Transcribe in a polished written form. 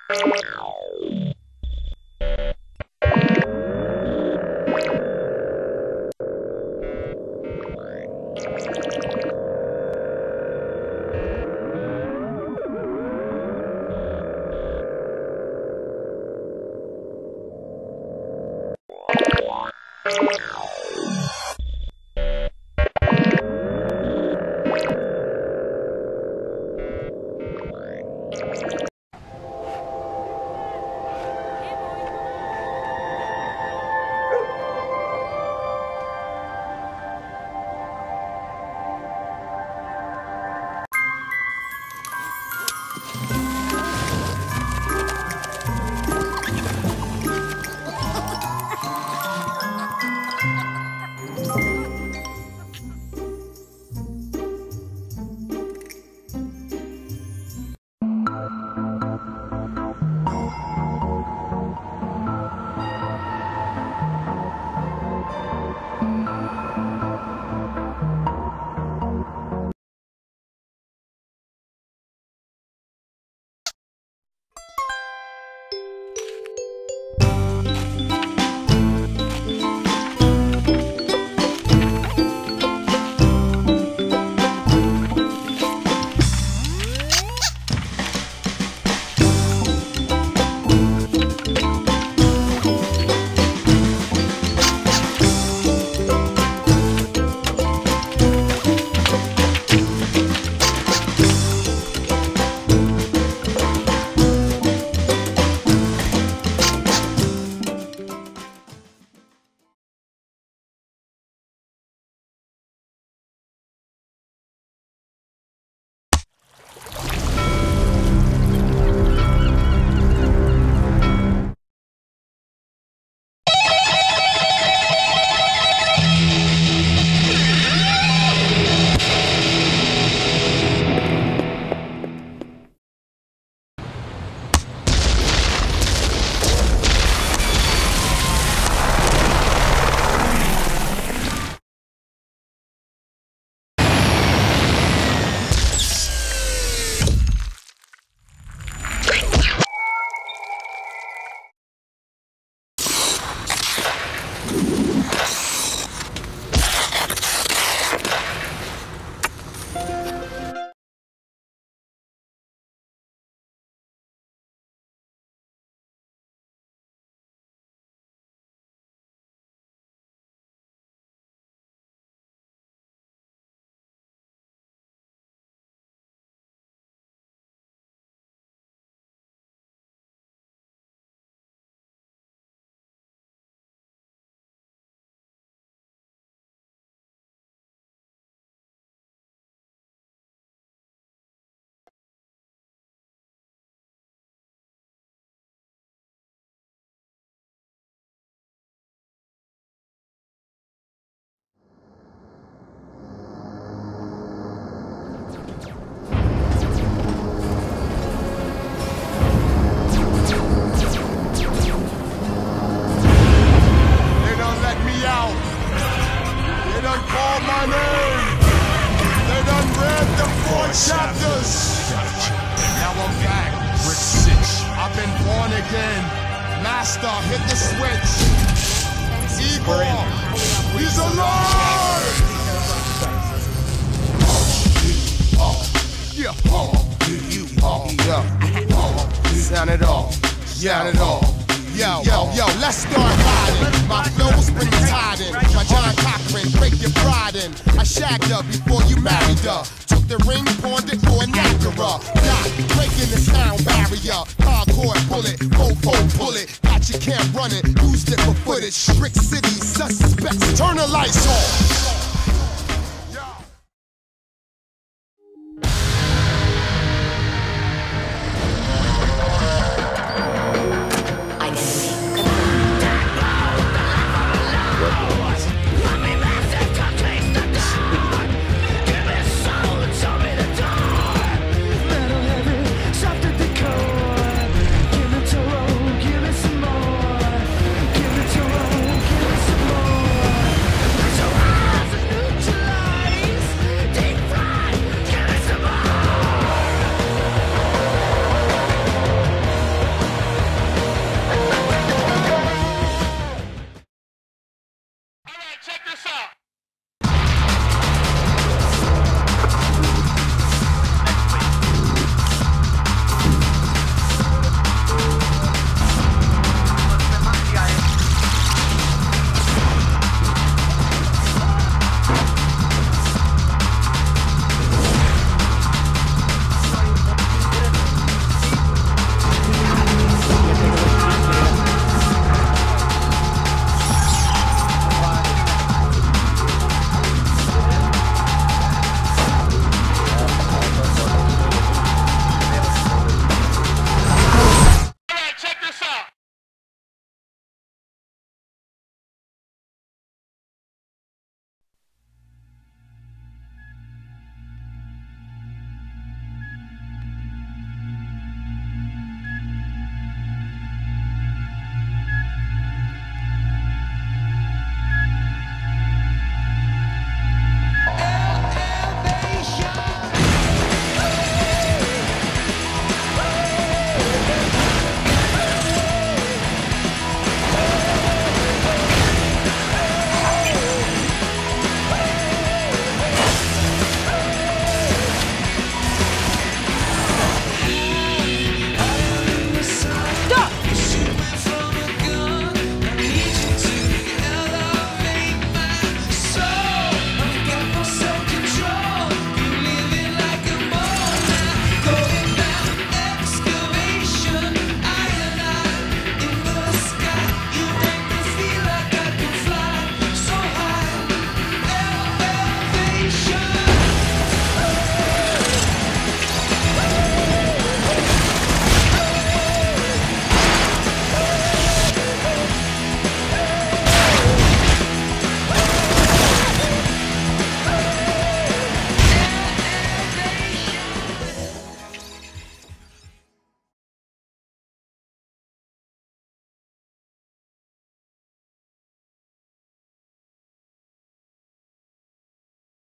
chapters. Now I'm back with six. I've been born again. Master, hit the switch. Igor, he's alive! Yeah, sound it all. Sound it all. Yo, let's start riding. My flow's been tied in. My John Cochran, break your pride in. I shagged her before you married her. Took the ring, pawned it for a Niagara. Not breaking the sound barrier. Hardcore bullet, fofo bullet. Got your camp running, used it for footage. Strict city suspects, turn the lights off.